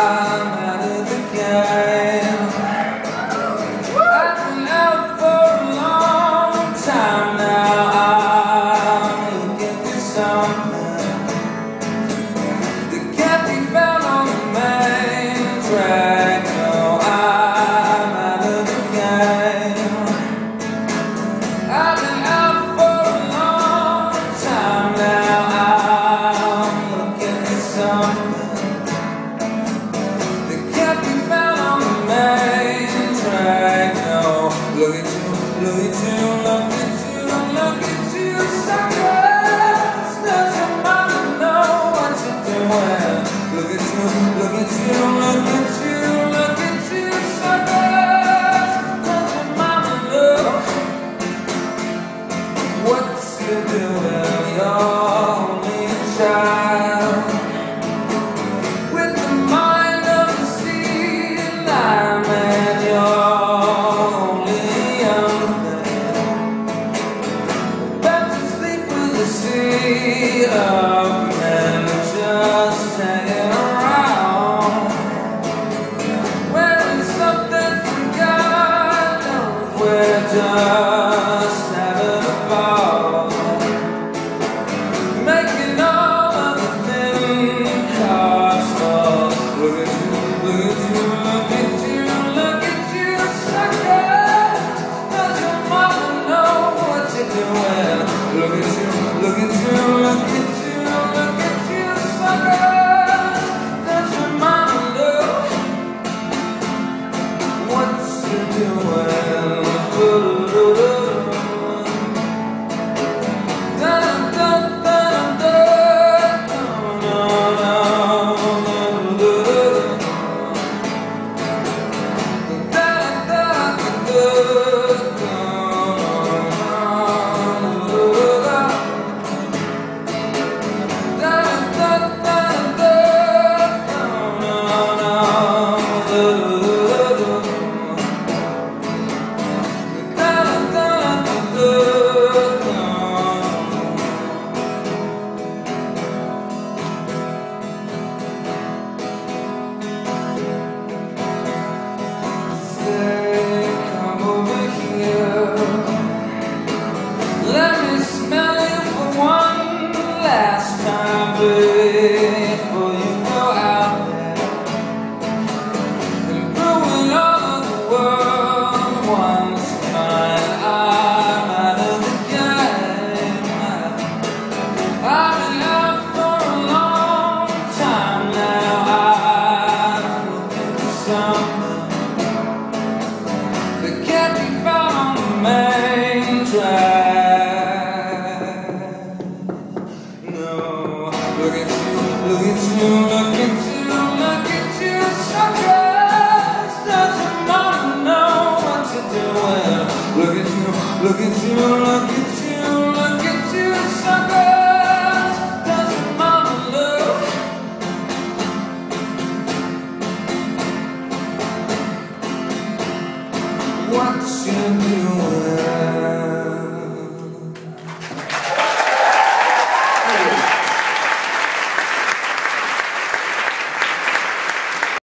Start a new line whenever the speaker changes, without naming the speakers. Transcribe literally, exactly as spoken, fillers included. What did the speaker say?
out of the game. I've been out for a long time now. I'm looking for something that can't be found on the main track. No, I'm out of the game. I've been out for a long time now. I'm looking for something that can't be found on the main track. No, look at you, look at you, look at you, look at you, suckers. Does your mama know what you're doing? Look at you, look at you, look at you, look at you, suckers. Does your mama know what you're doing? You're only a child with the mind of a sea, and I'm at your only young thing, about to sleep with the sea of men just hanging around, wearing something from God knows we're just having a ball, making all of the thin cars fall. Look at you, look at you, look at you, look at you, suckers. Does your mama know what you're doing? Look at you, look at you, look at you, look at you, suckers. Does your mama know what you're doing? Let me smell you for one last time before you go out there and ruin all of the world once mine. I'm out of the game. I've been out for a long time now. I'm looking for something that can't be found on the main track. Look at you, look at you, look at you, look at you, suckers. Does your mama know what you're doing? Look at you, look at you, look at you, look at you, suckers. Does your mama know what you're doing?